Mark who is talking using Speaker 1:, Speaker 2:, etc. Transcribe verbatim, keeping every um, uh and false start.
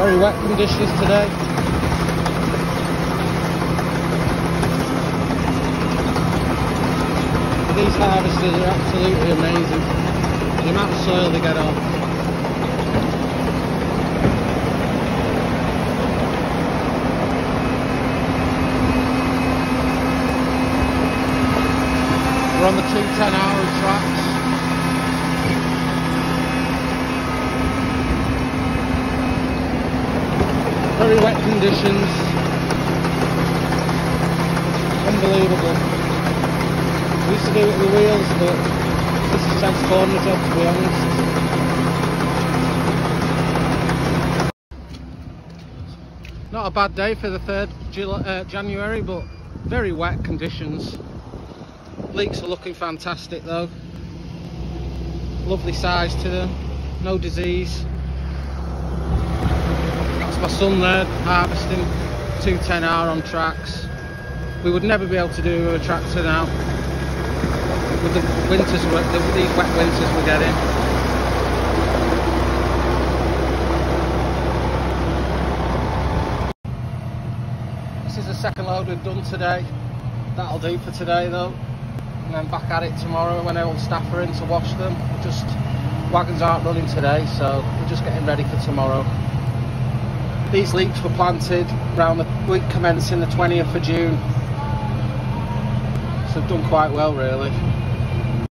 Speaker 1: Very wet conditions today. These harvesters are absolutely amazing. The amount of soil they get on. We're on the two ten hour tracks. Very wet conditions. Unbelievable. We used to do it with the wheels, but this has transformed the job, to be honest. Not a bad day for the third uh, January, but very wet conditions. Leeks are looking fantastic though. Lovely size to them, no disease. That's my son there harvesting two ten hour on tracks. We would never be able to do it with a tractor now, with the winters, with these wet winters we're getting. This is the second load we've done today. That'll do for today though. And then back at it tomorrow when all staff are in to wash them. Just wagons aren't running today, so we're just getting ready for tomorrow. These leeks were planted around the week commencing the twentieth of June, so they've done quite well really.